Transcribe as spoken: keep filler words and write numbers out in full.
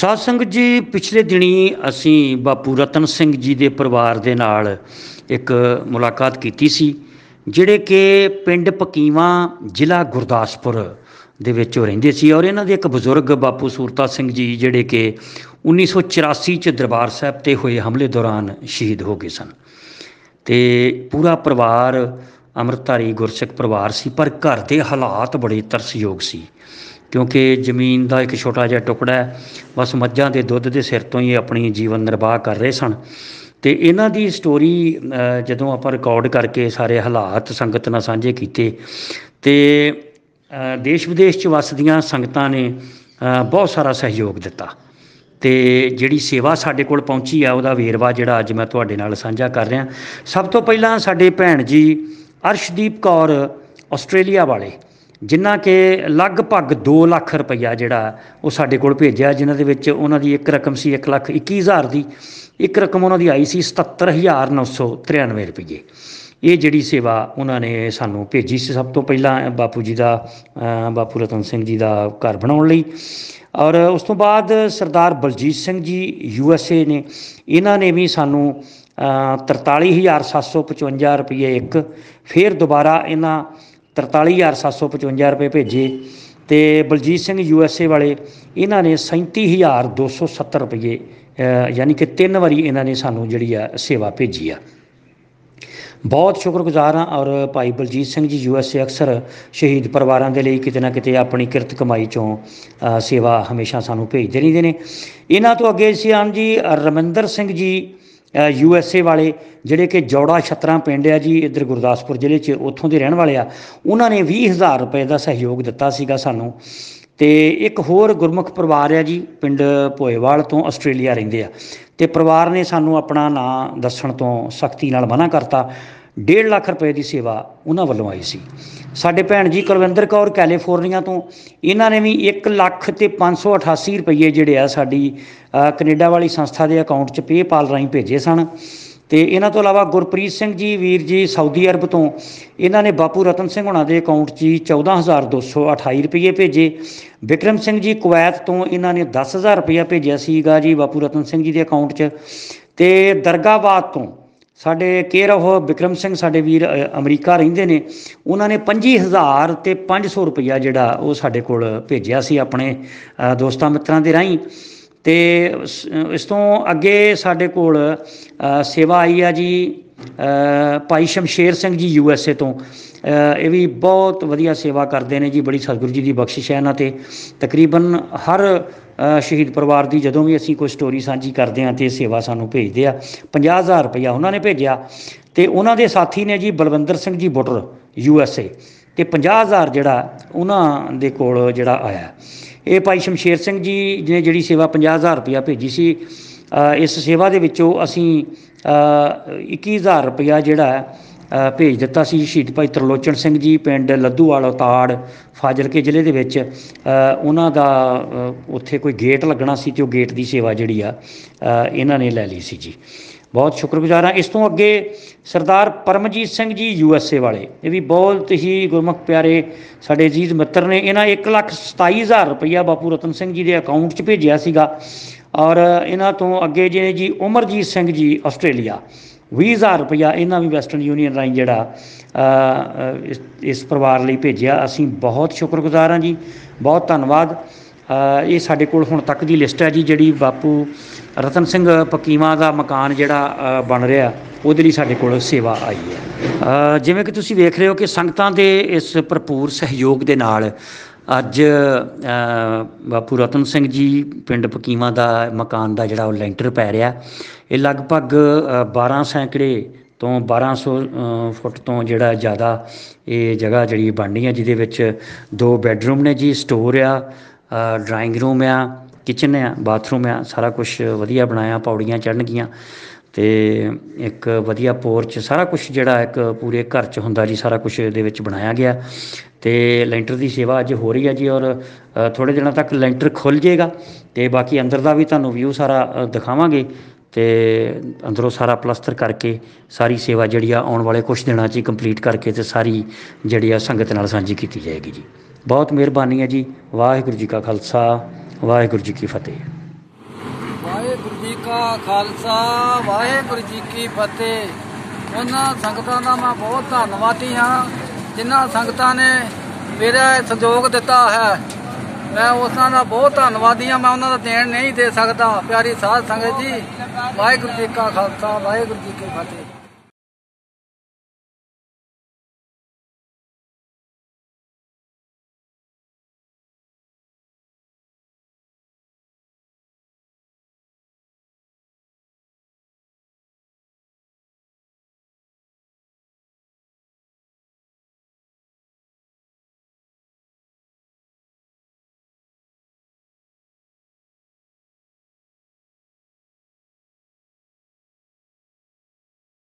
ਸਾਧ ਸੰਗਤ ਜੀ, ਪਿਛਲੇ ਦਿਨੀ ਅਸੀਂ ਬਾਪੂ ਰਤਨ ਸਿੰਘ ਜੀ ਦੇ ਪਰਿਵਾਰ ਦੇ ਨਾਲ ਇੱਕ ਮੁਲਾਕਾਤ ਕੀਤੀ ਸੀ, ਜਿਹੜੇ ਕਿ ਪਿੰਡ ਪਕੀਵਾਂ, ਜ਼ਿਲ੍ਹਾ ਗੁਰਦਾਸਪੁਰ ਦੇ ਵਿੱਚ ਉਹ ਰਹਿੰਦੇ ਸੀ। ਔਰ ਇਹਨਾਂ ਦੇ ਇੱਕ ਬਜ਼ੁਰਗ ਬਾਪੂ ਸੂਰਤਾ ਸਿੰਘ ਜੀ, ਜਿਹੜੇ ਕਿ ਉੱਨੀ ਸੌ ਚੁਰਾਸੀ 'ਚ ਦਰਬਾਰ ਸਾਹਿਬ 'ਤੇ ਹੋਏ ਹਮਲੇ ਦੌਰਾਨ ਸ਼ਹੀਦ ਹੋ ਗਏ ਸਨ। ਅਤੇ ਪੂਰਾ ਪਰਿਵਾਰ ਅੰਮ੍ਰਿਤਧਾਰੀ ਗੁਰਸਿੱਖ ਪਰਿਵਾਰ ਸੀ, ਪਰ ਘਰ ਦੇ ਹਾਲਾਤ ਬੜੇ ਤਰਸਯੋਗ ਸੀ, ਕਿਉਂਕਿ ਜ਼ਮੀਨ ਦਾ ਇੱਕ ਛੋਟਾ ਜਿਹਾ ਟੁਕੜਾ ਹੈ, ਬਸ ਮੱਝਾਂ ਦੇ ਦੁੱਧ ਦੇ ਸਿਰ ਤੋਂ ਹੀ ਆਪਣੀ ਜੀਵਨ ਨਿਰਵਾਹ ਕਰ ਰਹੇ ਸਨ। ਅਤੇ ਇਹਨਾਂ ਦੀ ਸਟੋਰੀ ਜਦੋਂ ਆਪਾਂ ਰਿਕਾਰਡ ਕਰਕੇ ਸਾਰੇ ਹਾਲਾਤ ਸੰਗਤ ਨਾਲ ਸਾਂਝੇ ਕੀਤੇ, ਅਤੇ ਦੇਸ਼ ਵਿਦੇਸ਼ 'ਚ ਵੱਸਦੀਆਂ ਸੰਗਤਾਂ ਨੇ ਬਹੁਤ ਸਾਰਾ ਸਹਿਯੋਗ ਦਿੱਤਾ, ਅਤੇ ਜਿਹੜੀ ਸੇਵਾ ਸਾਡੇ ਕੋਲ ਪਹੁੰਚੀ ਆ ਉਹਦਾ ਵੇਰਵਾ ਜਿਹੜਾ ਅੱਜ ਮੈਂ ਤੁਹਾਡੇ ਨਾਲ ਸਾਂਝਾ ਕਰ ਰਿਹਾ। ਸਭ ਤੋਂ ਪਹਿਲਾਂ ਸਾਡੇ ਭੈਣ ਜੀ ਅਰਸ਼ਦੀਪ ਕੌਰ ਆਸਟ੍ਰੇਲੀਆ ਵਾਲੇ, ਜਿਨ੍ਹਾਂ ਕਿ ਲਗਭਗ ਦੋ ਲੱਖ ਰੁਪਈਆ ਜਿਹੜਾ ਉਹ ਸਾਡੇ ਕੋਲ ਭੇਜਿਆ, ਜਿਨ੍ਹਾਂ ਦੇ ਵਿੱਚ ਉਹਨਾਂ ਦੀ ਇੱਕ ਰਕਮ ਸੀ ਇੱਕ ਲੱਖ ਇੱਕੀ ਹਜ਼ਾਰ ਦੀ, ਇੱਕ ਰਕਮ ਉਹਨਾਂ ਦੀ ਆਈ ਸੀ ਸਤੱਤਰ ਹਜ਼ਾਰ ਨੌ ਸੌ ਤਰਾਨਵੇਂ ਰੁਪਈਏ। ਇਹ ਜਿਹੜੀ ਸੇਵਾ ਉਹਨਾਂ ਨੇ ਸਾਨੂੰ ਭੇਜੀ ਸੀ ਸਭ ਤੋਂ ਪਹਿਲਾਂ ਬਾਪੂ ਜੀ ਦਾ, ਬਾਪੂ ਰਤਨ ਸਿੰਘ ਜੀ ਦਾ ਘਰ ਬਣਾਉਣ ਲਈ। ਔਰ ਉਸ ਤੋਂ ਬਾਅਦ ਸਰਦਾਰ ਬਲਜੀਤ ਸਿੰਘ ਜੀ ਯੂ ਐਸ ਏ ਨੇ, ਇਹਨਾਂ ਨੇ ਵੀ ਸਾਨੂੰ ਤਰਤਾਲੀ ਹਜ਼ਾਰ ਸੱਤ ਸੌ ਪਚਵੰਜਾ ਰੁਪਈਏ ਇੱਕ, ਫਿਰ ਦੁਬਾਰਾ ਇਹਨਾਂ ਤਰਤਾਲੀ ਹਜ਼ਾਰ ਸੱਤ ਸੌ ਪਚਵੰਜਾ ਰੁਪਏ ਭੇਜੇ। ਅਤੇ Baljit Singh U S A ਵਾਲੇ, ਇਹਨਾਂ ਨੇ ਸੈਂਤੀ ਹਜ਼ਾਰ ਦੋ ਸੌ ਸੱਤਰ ਰੁਪਈਏ, ਯਾਨੀ ਕਿ ਤਿੰਨ ਵਾਰੀ ਇਹਨਾਂ ਨੇ ਸਾਨੂੰ ਜਿਹੜੀ ਆ ਸੇਵਾ ਭੇਜੀ ਆ। ਬਹੁਤ ਸ਼ੁਕਰਗੁਜ਼ਾਰ ਹਾਂ। ਔਰ ਭਾਈ ਬਲਜੀਤ ਸਿੰਘ ਜੀ ਯੂ ਐਸ ਏ ਅਕਸਰ ਸ਼ਹੀਦ ਪਰਿਵਾਰਾਂ ਦੇ ਲਈ ਕਿਤੇ ਨਾ ਕਿਤੇ ਆਪਣੀ ਕਿਰਤ ਕਮਾਈ 'ਚੋਂ ਸੇਵਾ ਹਮੇਸ਼ਾ ਸਾਨੂੰ ਭੇਜਦੇ ਰਹਿੰਦੇ ਨੇ। ਇਹਨਾਂ ਤੋਂ ਅੱਗੇ ਸੀ ਹਨ ਜੀ Raminder Singh ji you S A ਵਾਲੇ, ਜਿਹੜੇ ਕਿ ਜੌੜਾ ਛੱਤਰਾਂ ਪਿੰਡ ਆ ਜੀ, ਇੱਧਰ ਗੁਰਦਾਸਪੁਰ ਜ਼ਿਲ੍ਹੇ 'ਚ, ਉੱਥੋਂ ਦੇ ਰਹਿਣ ਵਾਲੇ ਆ। ਉਹਨਾਂ ਨੇ ਵੀਹ ਹਜ਼ਾਰ ਰੁਪਏ ਦਾ ਸਹਿਯੋਗ ਦਿੱਤਾ ਸੀਗਾ ਸਾਨੂੰ। ਅਤੇ ਇੱਕ ਹੋਰ ਗੁਰਮੁਖ ਪਰਿਵਾਰ ਆ ਜੀ, ਪਿੰਡ ਭੋਏਵਾਲ ਤੋਂ, ਆਸਟ੍ਰੇਲੀਆ ਰਹਿੰਦੇ ਆ, ਅਤੇ ਪਰਿਵਾਰ ਨੇ ਸਾਨੂੰ ਆਪਣਾ ਨਾਂ ਦੱਸਣ ਤੋਂ ਸਖਤੀ ਨਾਲ ਮਨ੍ਹਾ ਕਰਤਾ। ਡੇਢ ਲੱਖ ਰੁਪਏ ਦੀ ਸੇਵਾ ਉਹਨਾਂ ਵੱਲੋਂ ਆਈ ਸੀ। ਸਾਡੇ ਭੈਣ ਜੀ ਕੁਲਵਿੰਦਰ ਕੌਰ ਕੈਲੀਫੋਰਨੀਆ ਤੋਂ, ਇਹਨਾਂ ਨੇ ਵੀ ਇੱਕ ਲੱਖ ਅਤੇ ਪੰਜ ਸੌ ਅਠਾਸੀ ਰੁਪਈਏ ਜਿਹੜੇ ਆ ਸਾਡੀ ਕੈਨੇਡਾ ਵਾਲੀ ਸੰਸਥਾ ਦੇ ਅਕਾਊਂਟ 'ਚ ਪੇਪਾਲ ਰਾਹੀਂ ਭੇਜੇ ਸਨ। ਅਤੇ ਇਹਨਾਂ ਤੋਂ ਇਲਾਵਾ ਗੁਰਪ੍ਰੀਤ ਸਿੰਘ ਜੀ ਵੀਰ ਜੀ ਸਾਊਦੀ ਅਰਬ ਤੋਂ, ਇਹਨਾਂ ਨੇ ਬਾਪੂ ਰਤਨ ਸਿੰਘ ਹੁਣਾਂ ਦੇ ਅਕਾਊਂਟ 'ਚ ਜੀ ਚੌਦਾਂ ਹਜ਼ਾਰ ਦੋ ਸੌ ਅਠਾਈ ਰੁਪਈਏ ਭੇਜੇ। ਬਿਕਰਮ ਸਿੰਘ ਜੀ ਕੁਵੈਤ ਤੋਂ, ਇਹਨਾਂ ਨੇ ਦਸ ਹਜ਼ਾਰ ਰੁਪਈਆ ਭੇਜਿਆ ਸੀਗਾ ਜੀ ਬਾਪੂ ਰਤਨ ਸਿੰਘ ਜੀ ਦੇ ਅਕਾਊਂਟ 'ਚ। ਅਤੇ ਦਰਗਾਬਾਦ ਤੋਂ ਸਾਡੇ ਕੇਅਰ ਆਫ ਬਿਕਰਮ ਸਿੰਘ, ਸਾਡੇ ਵੀਰ ਅਮਰੀਕਾ ਰਹਿੰਦੇ ਨੇ, ਉਹਨਾਂ ਨੇ ਪੰਜੀ ਹਜ਼ਾਰ ਅਤੇ ਪੰਜ ਸੌ ਰੁਪਈਆ ਜਿਹੜਾ ਉਹ ਸਾਡੇ ਕੋਲ ਭੇਜਿਆ ਸੀ ਆਪਣੇ ਦੋਸਤਾਂ ਮਿੱਤਰਾਂ ਦੇ ਰਾਹੀਂ। ਅਤੇ ਇਸ ਤੋਂ ਅੱਗੇ ਸਾਡੇ ਕੋਲ ਸੇਵਾ ਆਈ ਆ ਜੀ ਭਾਈ ਸ਼ਮਸ਼ੇਰ ਸਿੰਘ ਜੀ ਯੂ ਐਸ ਏ ਤੋਂ। ਇਹ ਵੀ ਬਹੁਤ ਵਧੀਆ ਸੇਵਾ ਕਰਦੇ ਨੇ ਜੀ, ਬੜੀ ਸਤਿਗੁਰੂ ਜੀ ਦੀ ਬਖਸ਼ਿਸ਼ ਹੈ ਇਹਨਾਂ 'ਤੇ। ਤਕਰੀਬਨ ਹਰ ਸ਼ਹੀਦ ਪਰਿਵਾਰ ਦੀ ਜਦੋਂ ਵੀ ਅਸੀਂ ਕੋਈ ਸਟੋਰੀ ਸਾਂਝੀ ਕਰਦੇ ਹਾਂ ਤਾਂ ਇਹ ਸੇਵਾ ਸਾਨੂੰ ਭੇਜਦੇ ਆ। ਪੰਜਾਹ ਹਜ਼ਾਰ ਰੁਪਈਆ ਉਹਨਾਂ ਨੇ ਭੇਜਿਆ। ਅਤੇ ਉਹਨਾਂ ਦੇ ਸਾਥੀ ਨੇ ਜੀ ਬਲਵਿੰਦਰ ਸਿੰਘ ਜੀ ਬੁੱਟਰ ਯੂ ਐਸ ਏ, ਅਤੇ ਪੰਜਾਹ ਹਜ਼ਾਰ ਜਿਹੜਾ ਉਹਨਾਂ ਦੇ ਕੋਲ ਜਿਹੜਾ ਆਇਆ। ਇਹ ਭਾਈ ਸ਼ਮਸ਼ੇਰ ਸਿੰਘ ਜੀ ਨੇ ਜਿਹੜੀ ਸੇਵਾ ਪੰਜਾਹ ਹਜ਼ਾਰ ਰੁਪਈਆ ਭੇਜੀ ਸੀ, ਇਸ ਸੇਵਾ ਦੇ ਵਿੱਚੋਂ ਅਸੀਂ ਇੱਕੀ ਹਜ਼ਾਰ ਰੁਪਈਆ ਜਿਹੜਾ ਭੇਜ ਦਿੱਤਾ ਸੀ ਸ਼ਹੀਦ ਭਾਈ ਤਰਲੋਚਨ ਸਿੰਘ ਜੀ, ਪਿੰਡ ਲੱਧੂਵਾਲ ਉਤਾੜ, ਫਾਜ਼ਿਲਕੇ ਜ਼ਿਲ੍ਹੇ ਦੇ ਵਿੱਚ। ਉਹਨਾਂ ਦਾ ਉੱਥੇ ਕੋਈ ਗੇਟ ਲੱਗਣਾ ਸੀ, ਅਤੇ ਉਹ ਗੇਟ ਦੀ ਸੇਵਾ ਜਿਹੜੀ ਆ ਇਹਨਾਂ ਨੇ ਲੈ ਲਈ ਸੀ ਜੀ। ਬਹੁਤ ਸ਼ੁਕਰਗੁਜ਼ਾਰ ਹਾਂ। ਇਸ ਤੋਂ ਅੱਗੇ ਸਰਦਾਰ Paramjit Singh ji you S A ਵਾਲੇ, ਇਹ ਵੀ ਬਹੁਤ ਹੀ ਗੁਰਮੁਖ ਪਿਆਰੇ ਸਾਡੇ ਅਜ਼ੀਜ਼ ਮਿੱਤਰ ਨੇ। ਇਹਨਾਂ ਇੱਕ ਲੱਖ ਸਤਾਈ ਹਜ਼ਾਰ ਰੁਪਈਆ ਬਾਪੂ ਰਤਨ ਸਿੰਘ ਜੀ ਦੇ ਅਕਾਊਂਟ 'ਚ ਭੇਜਿਆ ਸੀਗਾ। ਔਰ ਇਹਨਾਂ ਤੋਂ ਅੱਗੇ ਜੇ ਜੀ ਉਮਰਜੀਤ ਸਿੰਘ ਜੀ ਆਸਟ੍ਰੇਲੀਆ, ਵੀਹ ਹਜ਼ਾਰ ਰੁਪਈਆ ਇਹਨਾਂ ਵੀ ਵੈਸਟਰਨ ਯੂਨੀਅਨ ਰਾਹੀਂ ਜਿਹੜਾ ਇਸ ਇਸ ਪਰਿਵਾਰ ਲਈ ਭੇਜਿਆ। ਅਸੀਂ ਬਹੁਤ ਸ਼ੁਕਰਗੁਜ਼ਾਰ ਹਾਂ ਜੀ, ਬਹੁਤ ਧੰਨਵਾਦ। ਇਹ ਸਾਡੇ ਕੋਲ ਹੁਣ ਤੱਕ ਦੀ ਲਿਸਟ ਹੈ ਜੀ, ਜਿਹੜੀ ਬਾਪੂ ਰਤਨ ਸਿੰਘ ਪਕੀਵਾਂ ਦਾ ਮਕਾਨ ਜਿਹੜਾ ਬਣ ਰਿਹਾ ਉਹਦੇ ਲਈ ਸਾਡੇ ਕੋਲ ਸੇਵਾ ਆਈ ਹੈ। ਜਿਵੇਂ ਕਿ ਤੁਸੀਂ ਵੇਖ ਰਹੇ ਹੋ ਕਿ ਸੰਗਤਾਂ ਦੇ ਇਸ ਭਰਪੂਰ ਸਹਿਯੋਗ ਦੇ ਨਾਲ ਅੱਜ ਬਾਪੂ ਰਤਨ ਸਿੰਘ ਜੀ ਪਿੰਡ ਪਕੀਵਾਂ ਦਾ ਮਕਾਨ ਦਾ ਜਿਹੜਾ ਉਹ ਲੈਂਟਰ ਪੈ ਰਿਹਾ। ਇਹ ਲਗਭਗ ਬਾਰ੍ਹਾਂ ਸੈਂਕੜੇ ਤੋਂ ਬਾਰ੍ਹਾਂ ਸੌ ਫੁੱਟ ਤੋਂ ਜਿਹੜਾ ਜ਼ਿਆਦਾ ਇਹ ਜਗ੍ਹਾ ਜਿਹੜੀ ਬਣਨੀ ਹੈ, ਜਿਹਦੇ ਵਿੱਚ ਦੋ ਬੈਡਰੂਮ ਨੇ ਜੀ, ਸਟੋਰ ਆ, ਡਰਾਇੰਗ ਰੂਮ ਆ, ਕਿਚਨ ਆ, ਬਾਥਰੂਮ ਆ, ਸਾਰਾ ਕੁਛ ਵਧੀਆ ਬਣਾਇਆ, ਪੌੜੀਆਂ ਚੜ੍ਹਨਗੀਆਂ, ਅਤੇ ਇੱਕ ਵਧੀਆ ਪੋਰਚ, ਸਾਰਾ ਕੁਛ ਜਿਹੜਾ ਇੱਕ ਪੂਰੇ ਘਰ 'ਚ ਹੁੰਦਾ ਜੀ, ਸਾਰਾ ਕੁਛ ਇਹਦੇ ਵਿੱਚ ਬਣਾਇਆ ਗਿਆ। ਅਤੇ ਲੈਂਟਰ ਦੀ ਸੇਵਾ ਅੱਜ ਹੋ ਰਹੀ ਹੈ ਜੀ, ਔਰ ਥੋੜ੍ਹੇ ਦਿਨਾਂ ਤੱਕ ਲੈਂਟਰ ਖੁੱਲ੍ਹ ਜਾਏਗਾ, ਅਤੇ ਬਾਕੀ ਅੰਦਰ ਦਾ ਵੀ ਤੁਹਾਨੂੰ ਵਿਊ ਸਾਰਾ ਦਿਖਾਵਾਂਗੇ। ਅਤੇ ਅੰਦਰੋਂ ਸਾਰਾ ਪਲਸਤਰ ਕਰਕੇ ਸਾਰੀ ਸੇਵਾ ਜਿਹੜੀ ਆ ਆਉਣ ਵਾਲੇ ਕੁਛ ਦਿਨਾਂ 'ਚ ਹੀ ਕੰਪਲੀਟ ਕਰਕੇ ਅਤੇ ਸਾਰੀ ਜਿਹੜੀ ਆ ਸੰਗਤ ਨਾਲ ਸਾਂਝੀ ਕੀਤੀ ਜਾਏਗੀ ਜੀ। ਬਹੁਤ ਮਿਹਰਬਾਨੀ ਹੈ ਜੀ। ਵਾਹਿਗੁਰੂ ਜੀ ਕਾ ਖਾਲਸਾ, ਵਾਹਿਗੁਰੂ ਜੀ ਕੀ ਫਤਿਹ। ਵਾਹਿਗੁਰੂ ਜੀ ਕਾ ਖਾਲਸਾ ਵਾਹਿਗੁਰੂ ਜੀ ਕੀ ਫਤਿਹ। ਉਹਨਾਂ ਸੰਗਤਾਂ ਦਾ ਮੈਂ ਬਹੁਤ ਧੰਨਵਾਦੀ ਹਾਂ ਜਿਨ੍ਹਾਂ ਸੰਗਤਾਂ ਨੇ ਮੇਰਾ ਸਹਿਯੋਗ ਦਿੱਤਾ ਹੈ। ਮੈਂ ਉਹਨਾਂ ਦਾ ਬਹੁਤ ਧੰਨਵਾਦੀ ਹਾਂ। ਮੈਂ ਉਹਨਾਂ ਦਾ ਦੇਣ ਨਹੀਂ ਦੇ ਸਕਦਾ। ਪਿਆਰੀ ਸਾਧ ਸੰਗਤ ਜੀ, ਵਾਹਿਗੁਰੂ ਜੀ ਕਾ ਖਾਲਸਾ ਵਾਹਿਗੁਰੂ ਜੀ ਕੀ ਫਤਿਹ।